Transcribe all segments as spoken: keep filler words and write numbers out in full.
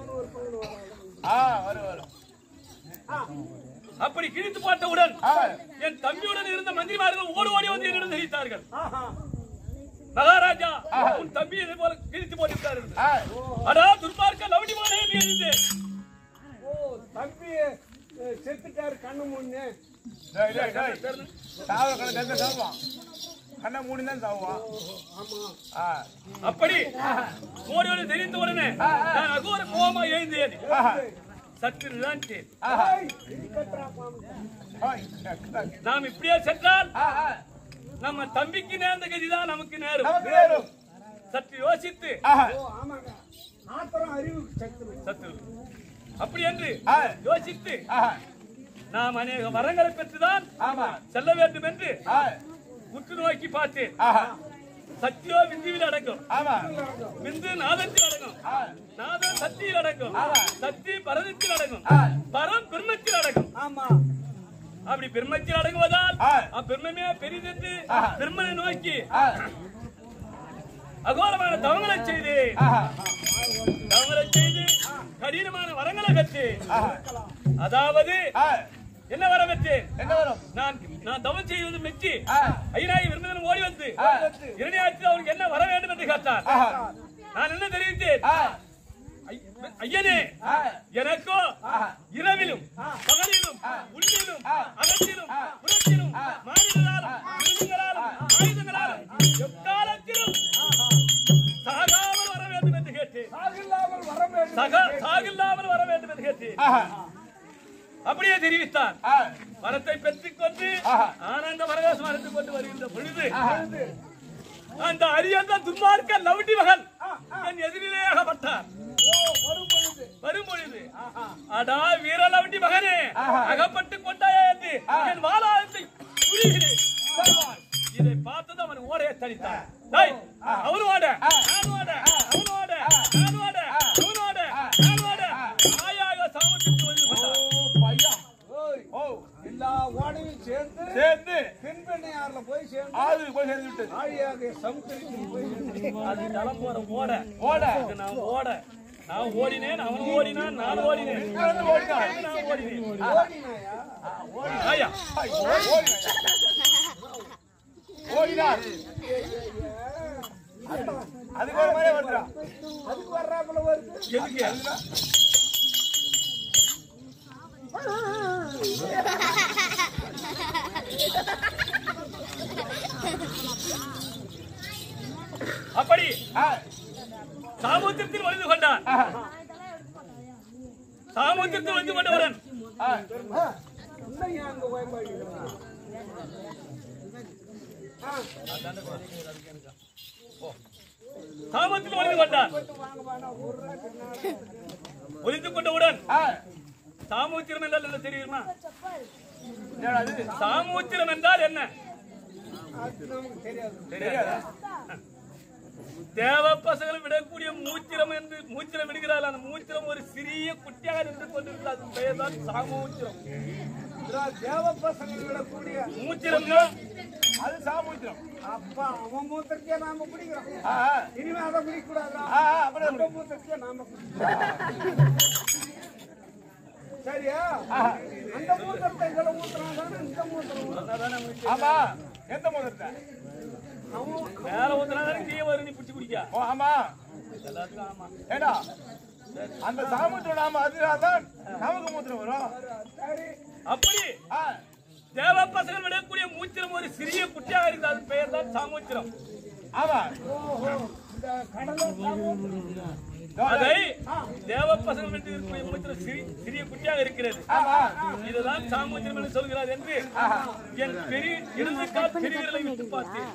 அப்படி கிழித்து போட்டவுடன் என் தம்பியுடன் இருந்த மந்திரிமார்கள் ஓடி ஓடி வந்து என்னிடம் தெரிவித்தார்கள். மகாராஜா உன் தம்பி இதே போல கிழித்து போட்டிருக்காரு. அடா துர்மார்க்க லவடிமானே என்று தம்பி செத்துட்டாரு கண்ணு முன்னே. கண்ண மூடிதான் சாவுவான். அப்படி ஓடி ஓடி தெரிந்த உடனே நான் அகோர கோபமா எழுந்தேன். சற்று நிதானித்தேன். நாம் இப்படியே சென்றால் நம்ம தம்பிக்கு நேர்ந்த கதிதான் நமக்கு நேரும். சற்று யோசித்து சற்று அப்படி என்று யோசித்து நாம் அநேக வரங்களை பெற்றுதான் செல்ல வேண்டும் என்று உற்று நோக்கி பார்த்தேன். சத்தியோ விந்துவில் அடங்கும், விந்து நாதத்தில் அடங்கும், நாதம் சத்தியில் அடங்கும், சத்தி பரதத்தில் அடங்கும், பரம் பிரம்மத்தில் அடங்கும். அப்படி பிரம்மத்தில் அடங்குவதால் அப்பிரமே பெரிதென்று பிரம்மனை நோக்கி அகோரமான தவங்களை செய்து தவங்களை செய்து கடினமான வரங்களை பெற்று, அதாவது என்ன வர பெற்றேன்? என்ன வரும்? நான் நான் தவம் செய்வது மெச்சி ஐயனாகி விரும்பின ஓடி வந்து இரணியாற்றில் அவருக்கு என்ன வர வேண்டும் என்று கேட்டார். நான் என்ன தெரிவித்தேன்? ஐயனே, எனக்கோ இரவிலும் பகலிலும் உள்ளிலும் அகத்திலும் புறத்திலும் மாநிலங்களாலும் ஆயுதங்களாலும் எக்காலத்திலும் சாகாமல் வர வேண்டும் என்று கேட்டேன். சாகில்லாமல் வர வேண்டும் என்று கேட்டேன். அப்படியே தெரிவித்தார். வரத்தை பெற்றுக் கொண்டு ஆனந்த வரகாசம் அடைந்து கொண்டு வருகின்ற பொழுது அந்த அரியந்த துன்மார்க்க லவுடி மகன் என் எதிரிலேயாகப்பட்டார். வரும் பொழுது அடா வீர லவுடி மகனே, அகப்பட்டுக் கொண்டாயே என்று என் வாளாளத்தை புரிகிறேன். இதை பார்த்தது அவன் ஓடைய தடித்தான். அவனு ஓட நான் ஓட அவனு ஓட நான் ஓட அவனு ஓட நான் ஓட ஆயாக சாமத்துக்கு வந்து கொண்டான். எல்லா ஓடையும் சேர்ந்து சேர்ந்து பெண்பெண்ணையாறுல போய் சேர்ந்து ஆளுக்கு போய் சேர்ந்து விட்டது. ஆழியாக சமுத்திரத்துக்கு போய் அது தலம் போற ஓட ஓட நான் ஓட நான் ஓடினேன், அவன் ஓடினான், நான் ஓடினேன், நான் ஓடினேன். ஓடினாயா? ஓடினார். அதுக்கு ஒரு மாதிரியே வருகிறான். அதுக்கு வர்றாப்புல வருது. எதுக்கு? அப்படி சாமுத்திரத்தில் வலிந்து கொண்டான். சாமுத்திரத்தில் வலிந்து கொண்டவரன் அங்க பயன்படுத்தி சாமத்தில் ஒளிந்து கொண்டான். ஒளிந்து கொண்டவுடன் சாமுத்திரம் என்றால் என்ன தெரியுமா? சாமுத்திரம் என்றால் என்ன தெரியாது. தேவ பசங்களை விடக்கூடிய மூத்திரம் என்று மூத்திரம் விடுகிறாள். அந்த மூத்திரம் ஒரு சிறிய குட்டியாக நின்று கொண்டிருக்கிறது. அது பெயர் தான் சாமூத்திரம். தேவ பசங்களை விடக்கூடிய மூத்திரம் அது சாமூத்திரம். அப்பா அவன் மூத்திரத்தையே நாம பிடிக்கிறோம். இனிமே அதை பிடிக்க கூடாதா? அப்புறம் மூத்திரத்தையே நாம சரியா? அந்த மூத்திரத்தை இதுல ஊத்துறான் தானே இந்த மூத்திரம். ஆமா, எந்த மூத்திரத்தை மேல ஊத்துறாங்க கீழே வரும், நீ பிடிச்சி குடிக்க. ஓ ஆமா, எல்லாத்துக்கும் ஆமா. ஏடா அந்த சாமுத்திரம் நாம அதுதான் நமக்கு மூத்திரம் வரும். அப்படி தேவ பசங்கள் விடக்கூடிய மூத்திரம் ஒரு சிறிய குட்டியாக இருக்குது. அது பெயர் தான் சாமுத்திரம். ஆமா, அதை தேவ பசங்கள் விட்டு இருக்கக்கூடிய மூத்திரம் சிறிய குட்டியாக இருக்கிறது. இதுதான் சாமுத்திரம் என்று சொல்கிறார் என்று என் பெரிய இடது கால் பெரியவர்களை விட்டு பார்த்தேன்.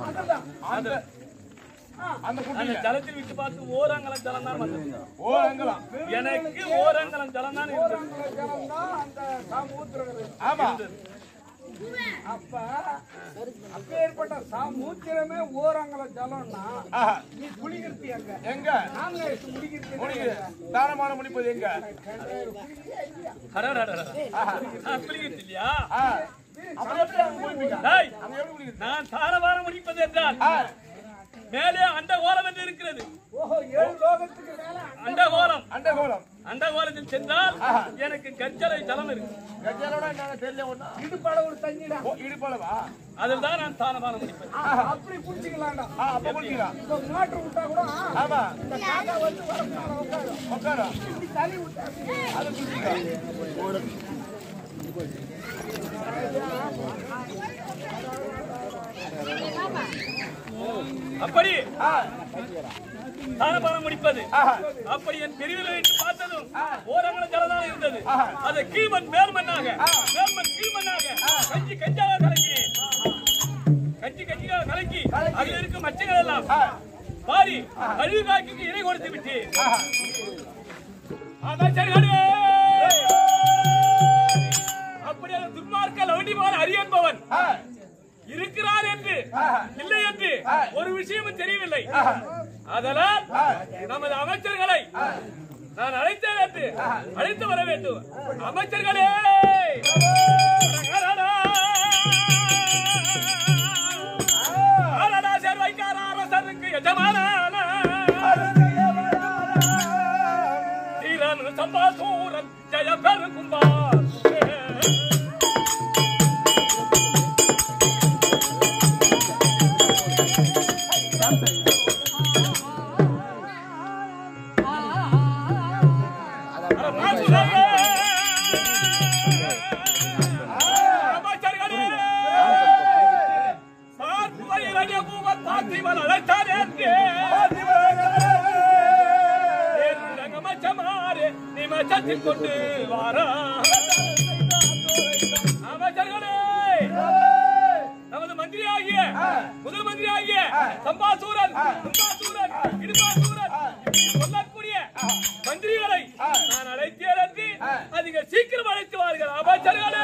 அந்த ஜலத்தில் விட்டு பார்த்து ஓரங்கலம் ஜலம் தான் வந்தது. ஓரங்கலம் எனக்கு ஓரங்கலம் ஜலம் தான் இருந்தது. ஆமா, அப்ப அப்பேற்பட்ட சாமூத்திரமே ஓரங்கல ஜலம்னா நீ குளிக்கிறது எங்க? எங்க நாங்க முடிக்கிறது தானமான முடிப்பது எங்க? குளிக்கிறது இல்லையா? நான் தானமான முடிப்பது என்றால் மேலே அண்டகோலம் என்று இருக்கிறது. ஓஹோ, ஏழு லோகத்துக்கு மேல அண்டகோலம். அண்டகோலம். அண்டகோலத்தில் சென்றால் எனக்கு கச்சலை தலம் இருக்கு. கஜலோட என்ன தெரியல ஒண்ணா? இடுப்பளவு தண்ணிடா. ஓ, இடுப்பளவா? அதில் தான் நான் தானபானம் முடிப்பேன். அப்படி குடிச்சுக்கலாம்டா. ஆ, அப்ப குடிக்கலாம். இப்ப மோட்டர் விட்டா கூட ஆமா. இந்த காக்கா வந்து வரப்பான உட்காரும். உட்காரா. இப்படி தள்ளி விட்டா அது குடிக்கலாம். அப்படி ஆ. தானபானம் முடிப்பது. ஆஹா. அப்படி என் பிரிவில் வைத்து பார்த்ததும் ஓரங்கள ஜலதான் இருந்தது. அது கீழ்மண் மேல்மண்ணாக, மேல்மண் கீழ்மண்ணாக கஞ்சி கஞ்சாக கலக்கினேன். கஞ்சி கஞ்சியாக கலக்கி அதில் இருக்கும் மச்சங்கள் எல்லாம் பாரி கழுவி காய்க்கு இணை கொடுத்து விட்டு அமைச்சர்களே, அப்படி அந்த துன்மார்க்க லவுண்டி போல அறியன்பவன் இருக்கிறார் என்று இல்லை என்று ஒரு விஷயமும் தெரியவில்லை. அதனால் நமது அமைச்சர்களை நான் அழைத்தேன் என்று அழைத்து வர வேண்டும். அமைச்சர்களே, சேர்வைக்கார அரசருக்கு எஜமான தீரன் சம்பாசூரன் ஜெய பெருகும்பார் கொண்டு வாரா அமைச்சர்களே, நமது மந்திரி ஆகிய முதல் மந்திரி ஆகிய சம்பாசூரன், தும்பாசூரன், இடுபாசூரன் சொல்லக்கூடிய மந்திரிகளை நான் அழைத்தேன் என்று அதிக சீக்கிரம் அழைத்து வார்கள். அமைச்சர்களே,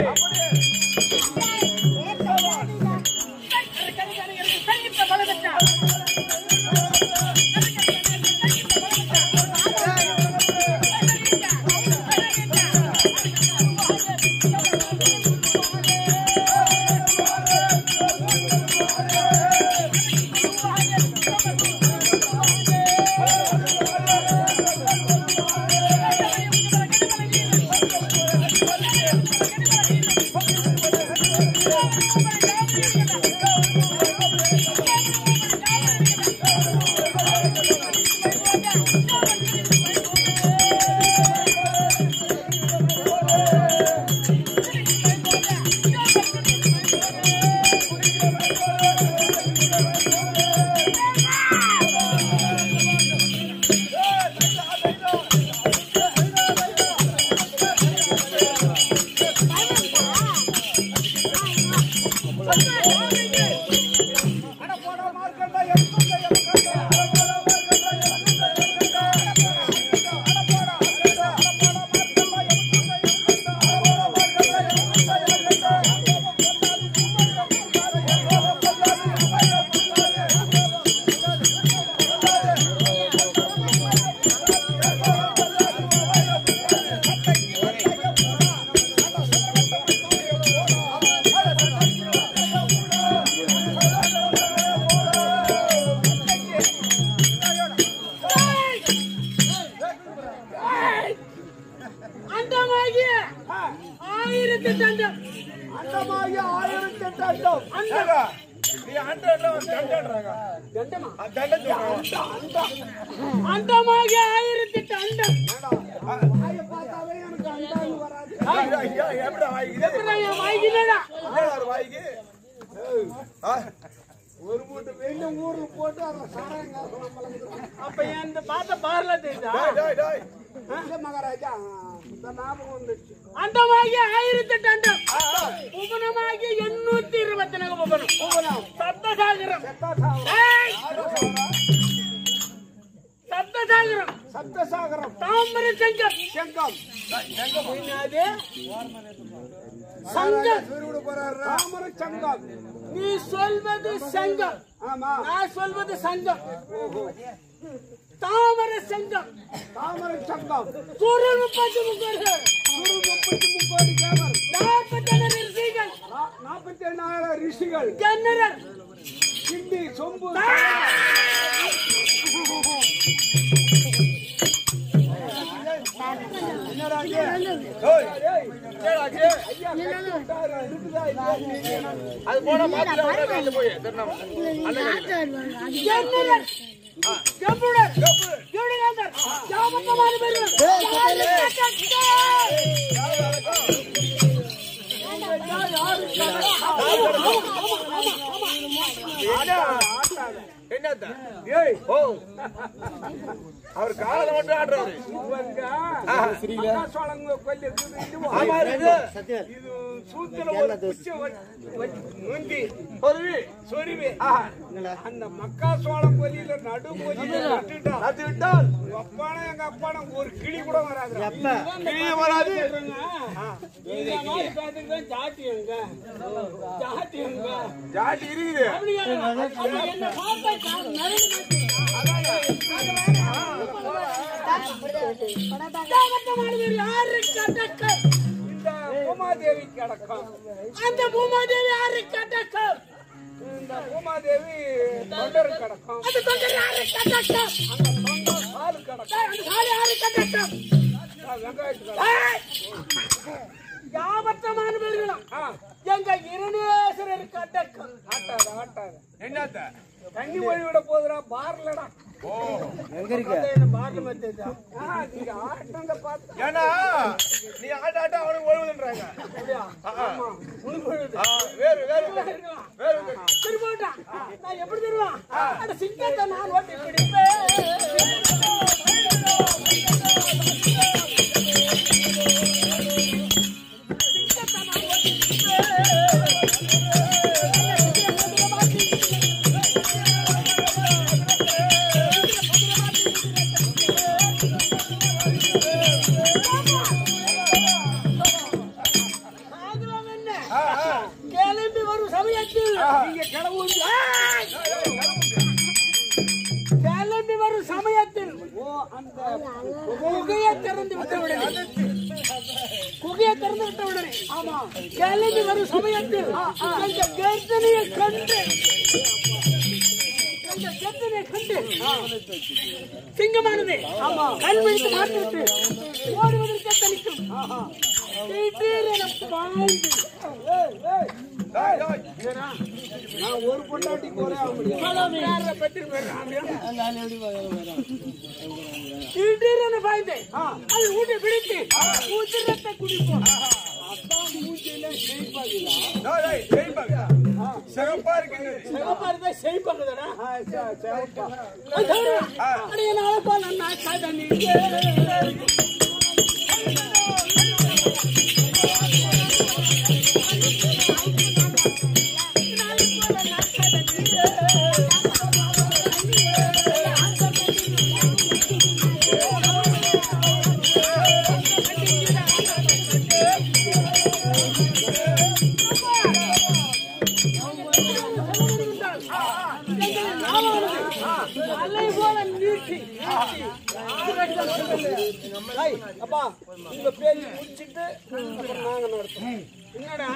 அண்டமாகிய ஆயிரத்தி எட்டு அண்டம். பார்த்தாவே எனக்கு அண்டான்னு வராது. ஒரு மூட்டை வெள்ள ஊர்ல போட்டு அதுல சாராங்க. அப்ப என் பார்த்த பார்ல தெரியுதா மகாராஜா? ஞாபகம் வந்துச்சு. அண்டமாகிய ஆயிரத்தி எட்டு அண்டம், புவனமாகிய எண்ணூத்தி இருபத்தி நாலு புவனம், சப்தசாகரம், சப்தசாகரம், சப்தசாகரம், தாமரை சங்கம், சங்கம், சங்கம், தாமரை சங்கம். நீ சொல்வது சங்கம், நான் சொல்வது சங்கம். தாமரை சங்கம், தாமரை சங்கம், சூரியன் முப்பத்தி முக்கோடி, முப்பத்தி முக்கோடி தேவர், நாற்பத்தி ஏழு ரிஷிகள், நாற்பத்தி ஏழாயிரம் ரிஷிகள், ஜன்னரர், கிண்டி சொம்பு அது போனா மாத்திரை போய் என்னத்த அவர் காலையில மட்டும் ஆடுறாரு. இது சூத்துல ஒரு முந்தி சொருவி சொருவி அந்த மக்கா சோளம் கொல்லியில நடு கொல்லிட்டு விட்டால் அப்பான எங்க அப்பான ஒரு கிளி கூட வராது. கிளி வராது. ஜாட்டி எங்க ஜாட்டி எங்க ஜாட்டி இருக்குது. பூமாதேவி கிடக்கும். அந்த பூமாதேவி யாரு கிடக்கும்? இந்த பூமாதேவி தொண்டர் கிடக்கும். அந்த தொண்டர் யாரு கிடக்கும்? அந்த தொண்டர் சாலு கிடக்கும். அந்த சாலு யாரு கிடக்கும்? யாவற்றமான பேர்களும் எங்க இருநேசரர் கிடக்கும். ஆட்டாது ஆட்டாது. என்னத்த தண்ணி ஒழிவிட போதுடா பார்லடா. ஏன்னா நீ ஆட்ட ஆட்ட அவனுக்கு ஒழுகுதுன்றாங்க. வேறு வேறு வேறு திரும்ப நான் எப்படி தருவான் அந்த சிங்கத்தை நான் ஓட்டி பிடிப்பேன். கிளம்பி வரும் சமயத்தில் கிளம்பி வரும் சமயத்தில் குகையை திறந்து விட்ட உடனே குகையை திறந்து விட்ட உடனே ஆமா கிளம்பி வரும் சமயத்தில் அந்த கர்த்தனையை கண்டு அந்த கர்த்தனையை கண்டு சிங்கமானது ஆமா கண் வைத்து மாற்றிவிட்டு ஓடுவதற்கு தனிக்கும் நான் ஒரு பொண்டாட்டி போறேன் பாய்ந்தேன் அது ஊட்டி பிடித்து ஊத்திரத்தை குடிப்போம். சிறப்பா இருக்கு. சிறப்பா இருந்தா செய்ப்பாங்கதானா நான் அப்பா உங்க பேரு முடிச்சுட்டு நாங்க நடத்தோம். என்னடா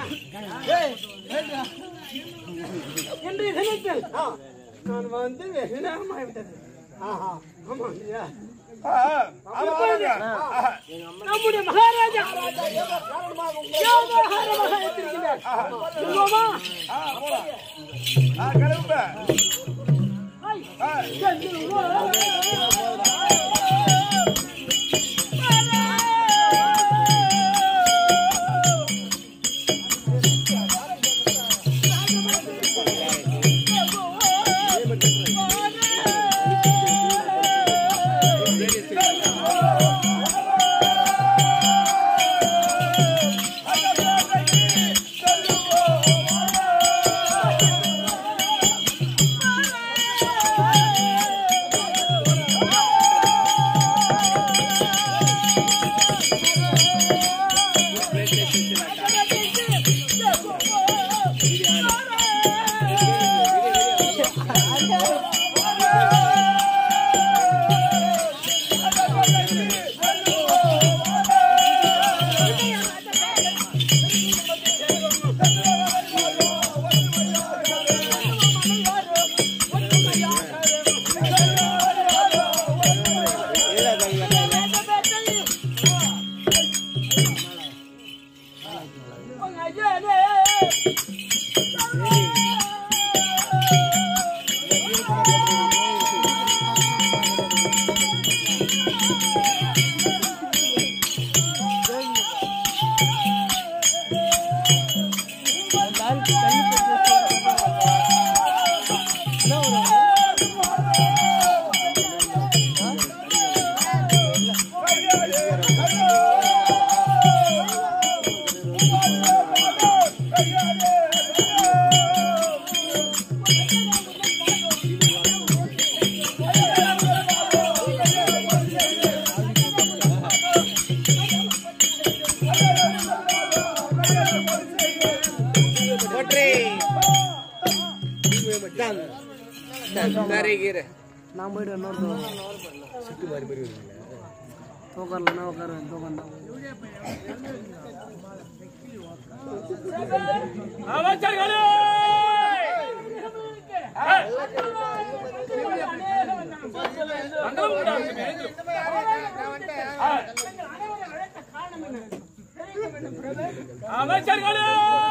இன்றைய தினத்தில் நான் வந்து வெகு நேரமாகிவிட்டது. ஆஹா ஆமா இல்லையா நம்முடைய மகாராஜா நான் போயிட்டு இன்னொரு உட்காரல உட்காருவேன் உட்காந்து அமைச்சர்களே அமைச்சர்களே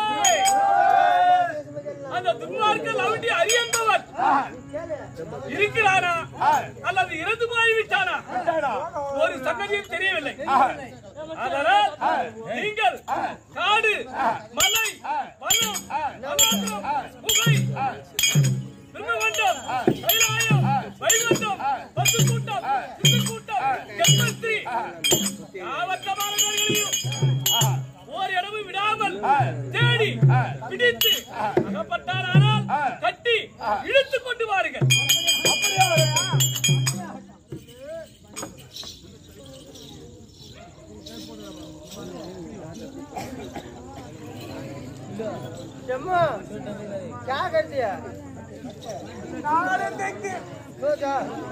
அந்த துன்மார்க்க லவுண்டி அறியந்தவர் இருக்கிறானா அல்லது இறந்து போய்விட்டானா ஒரு சங்கதியும் தெரியவில்லை. அதனால் நீங்கள் காடு மலை வனம் புகை திருமண்டம் கைலாயம் வைகுண்டம் பத்து கூட்டம் சிந்து கூட்டம் ஜென்மஸ்ரீ யாவற்றமானவர்களையும் ஓரிடமும் விடாமல் தேடி பிடித்து அகப்பட்டானால் கட்டி இழுத்துக் கொண்டு வாருங்கள். जम्मू क्या कर दिया तो जा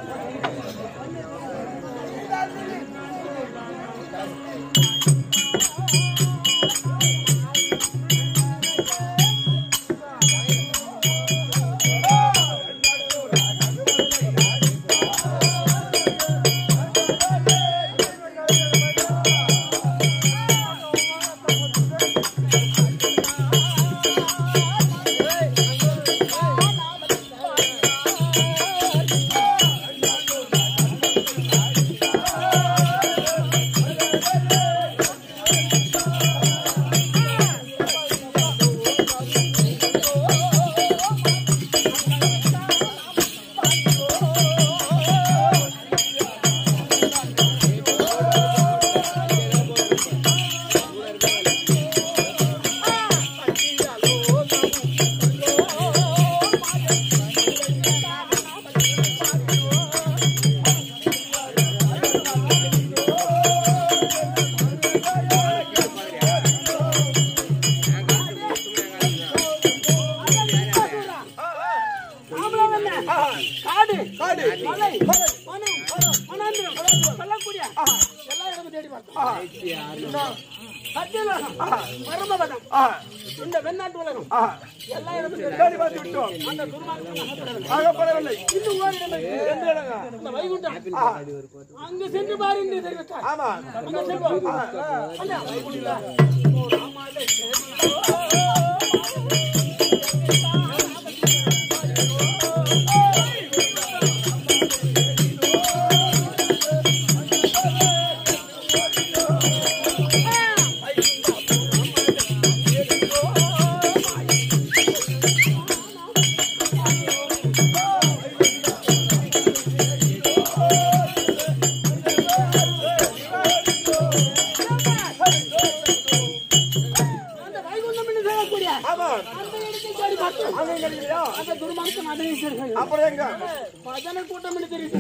அங்கு சென்று பாரு என்று தெரிவித்தார். ஆமா அங்க செல்வோம். அண்ணா வைகுண்டா ஓ ராமாலே பஜனை கூட்டம் தெரியுது.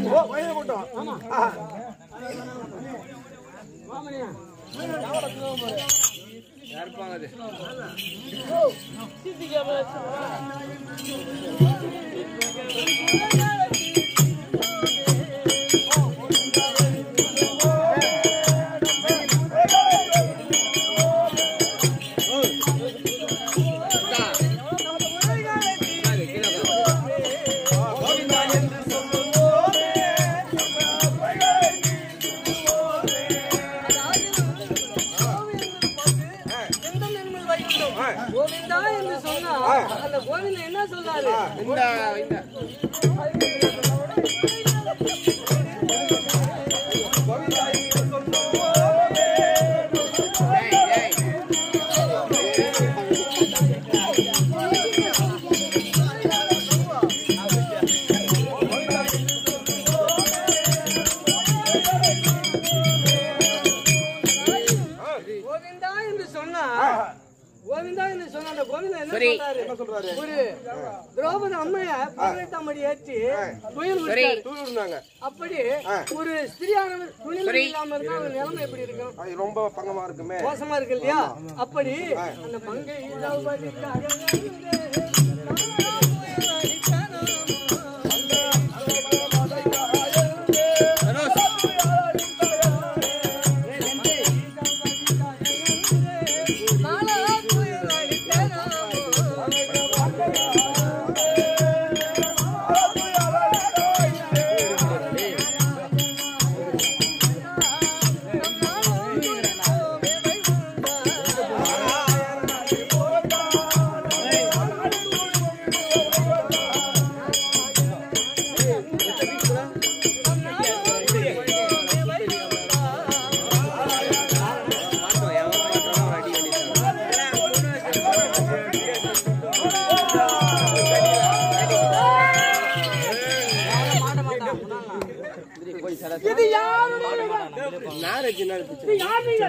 கோவிந்தா என்று சொன்னா அந்த கோவில்ல என்ன சொல்றாரு? கோவிந்தா என்று சொன்னா கோவிந்தா என்று சொன்ன அந்த கோவிந்தா என்ன சொல்றாரு? ஒரு திரௌபதி அம்மைய பதினெட்டாம் அடி ஏற்றி துயில் விட்டாங்க. அப்படி ஒரு ஸ்திரியானவர் துணிமணி இல்லாம இருந்தா அவங்க நிலைமை எப்படி இருக்கும்? ரொம்ப பங்கமா இருக்குமே, மோசமா இருக்கு இல்லையா? அப்படி அந்த மங்கை திரௌபதி யார் வச்சிருந்தாரு இது யார் நீங்கள்?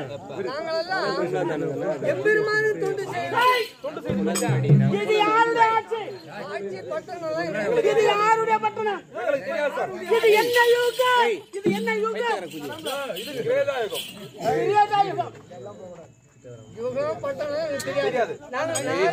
எம்பெருமானு தொண்டு செய்தாய். இது யாருடைய ஆட்சி? இது யாருடைய பட்டணம்? இது என்ன யுகம்? இது என்ன யுகம்? இது கிரேதாயுகம். கிரேதாயுகம். யுகம் பட்டணம் எனக்கு தெரியாது. நான்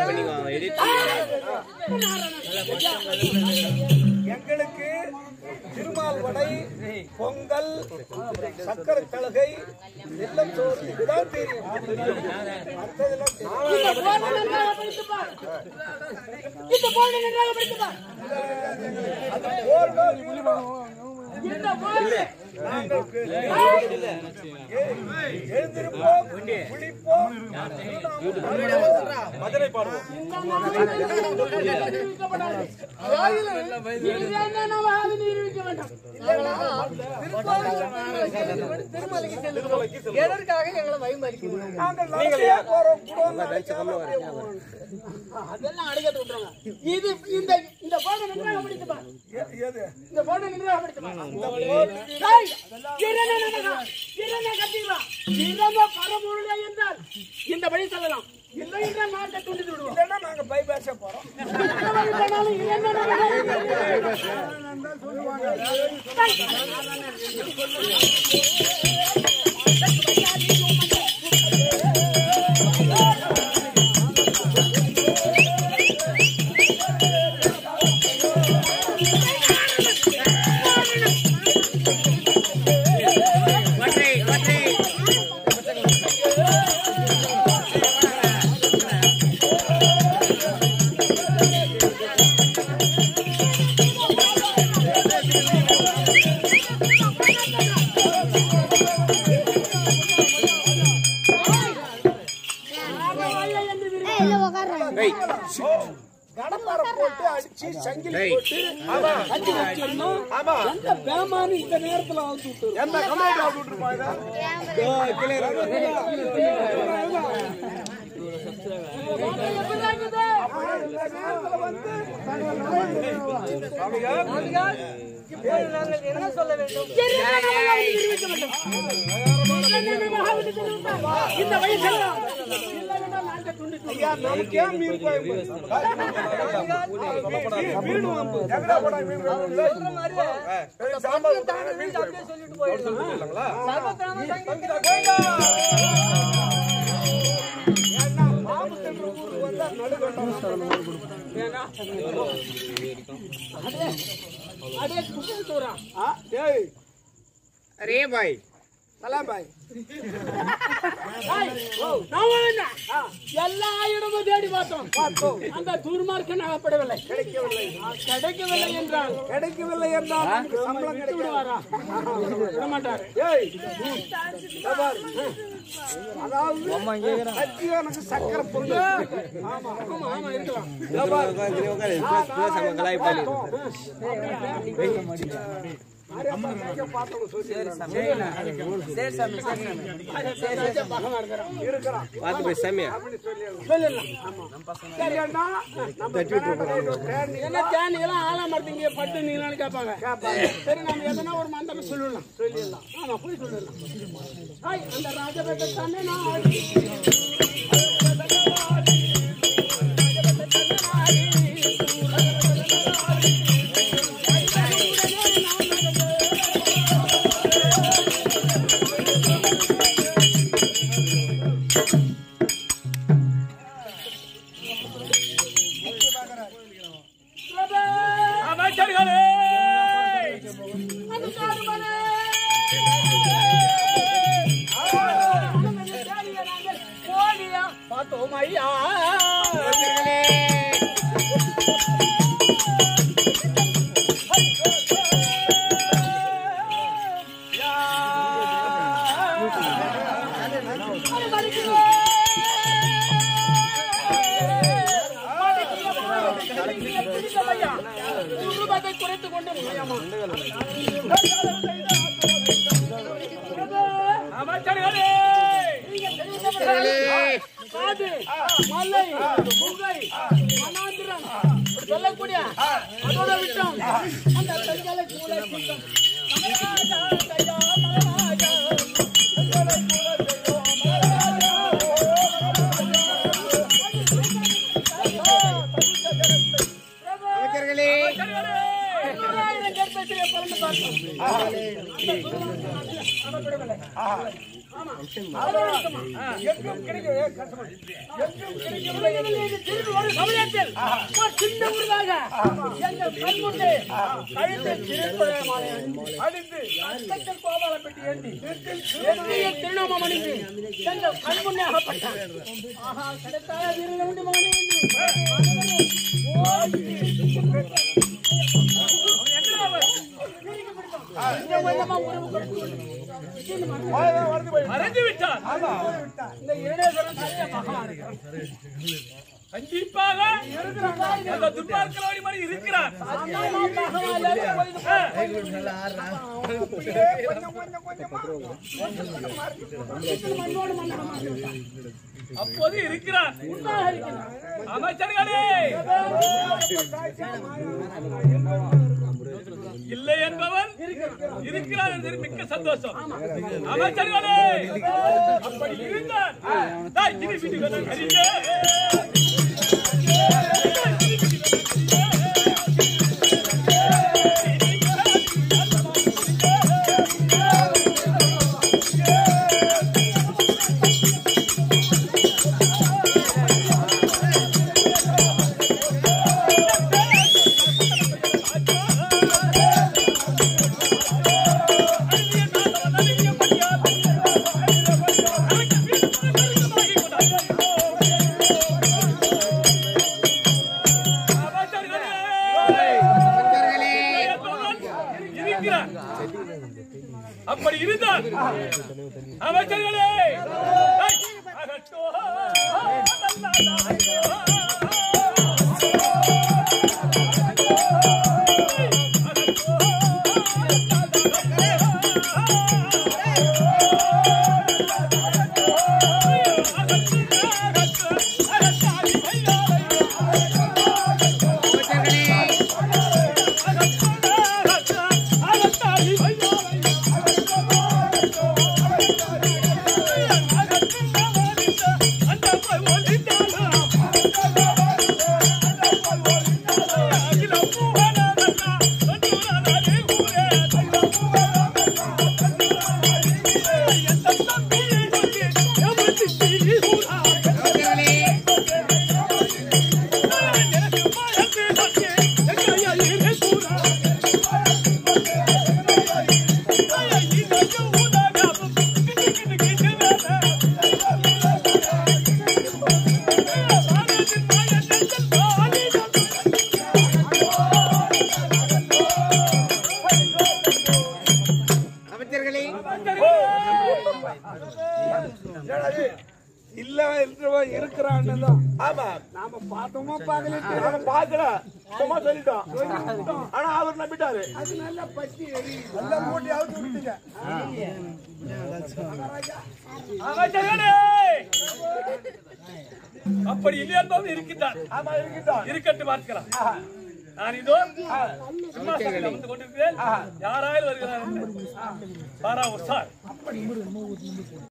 எங்களுக்கு திருமால் வடை, பொங்கல், சக்கரை கழுகை, வெள்ளம் சோறு இதுதான் தெரியும். மற்றதெல்லாம் தெரியும். இந்த போர்டு நன்றாக படித்து பார். இந்த போர்டு நன்றாக படித்து பார். அந்த போர்டோ வீடோ இந்த போர்டு எழுந்திருப்போம், குளிப்போம், மதுரை பாடுவோம். இந்த நாளில் நிரூபிக்கப்படாது. இது என்ன நவாது நிரூபிக்க வேண்டாம். திருமலைக்கு செல்லுவோம். எதற்காக எங்களை வழிமறிக்கிறோம்? நாங்கள் நடந்தே போறோம். குடோன் அதெல்லாம் அடக்கத்து விட்டுருங்க. இது இந்த இந்த போர்டு நன்றாக படித்து பார். எது இந்த போர்டு நன்றாக படித்து பார். டேய், கிரண நமகா, கிரண கத்திவா, கிரண பரமொருளே என்றால் இந்த வழி சொல்லலாம். இல்லை என்றால் நாட்டை துண்டித்து விடுவோம். இல்லைன்னா நாங்க பைபாஸ போறோம். எந்த வழி போனாலும் என்ன நமகா கடப்பாரை போட்டு அடிச்சு சங்கிலி போட்டு கட்டி வச்சிடணும். எந்த பேமானு இந்த நேரத்துல வந்து விட்டுரு. என்ன கமாண்ட் அவுட் விட்டுருப்பாங்க. என்ன சொல்ல வேண்டும்? இந்த வழி செல்லலாம். இல்லைன்னா நாட்டை துண்டித்து ஐயா நமக்கு ஏன் மீன் கோயம் மீன் வம்பு எங்கடா போடா மீன் சொல்ற மாதிரியே அந்த பட்டணத்தை தாண்டி மீன் அப்படியே சொல்லிட்டு போயிடலாம். சர்வத்திராம சங்கீத கோயிலா. ஏன்னா பாம்பு தென்ற ஊருக்கு வந்தா நடுக்கட்டம் அடே அடே குசல் தூரா. ஆ டேய் அரே பாய் சலா பாய் எல்லா இடமும் தேடி பார்த்தோம். பார்த்தோம் அந்த துர்மார்க்கன் அகப்படவில்லை. கிடைக்கவில்லை கிடைக்கவில்லை என்றால் கிடைக்கவில்லை என்றால் நமக்கு சம்பளம் விட்டு விடுவாரா? விட மாட்டாரு. ஏய் பார் அதாவது அத்தி எனக்கு சக்கரை பொங்கல் ஆமா ஆமா ஆமா இருக்கலாம். பார்த்து போய் சாமியா என்ன தேன் எல்லாம் ஆலா மரத்திங்க பட்டு நீங்களான்னு கேட்பாங்க. சரி நம்ம எதனா ஒரு மந்திரம் சொல்லிடலாம் சொல்லிடலாம். ஆமா போய் சொல்லிடலாம். அந்த ராஜபேட்டை தானே நான் பார்த்தோம் ஐயா. குறைத்துக் கொண்டு காது மலை முகை மனாந்திரம் சொல்லக்கூடிய அதோட விட்டோம் அந்த தங்களை கூட மறைந்து விட்டார். கண்டிப்பாக அந்த துர்மார்க்கரோடி மாதிரி இருக்கிறார். அப்போது இருக்கிறார். அமைச்சர்களே இல்லை என்பவன் இருக்கிறார் என்று மிக்க சந்தோஷம். அமைச்சர்களே அப்படி இருந்தால் அப்படி இருந்தால் அமைச்சர்களே இல்ல இருக்கிறான்னு தான். ஆமா நாம பார்த்தோமா பாக்கல பாக்கல சும்மா சொல்லிட்டோம். ஆனா அவர் நம்பிட்டாரு. அது நல்ல பத்தி நல்ல மூட்டி அவுத்து விட்டுங்க. அப்படி இல்லை என்பவன் இருக்கின்றான். ஆமா இருக்கின்றான். இருக்கட்டும் பார்க்கலாம். நான் இதோ சிம்மாசனத்தில் அமர்ந்து கொண்டிருக்கிறேன். யாராயில் வருகிறார்? பாரா உஸ்தாத்.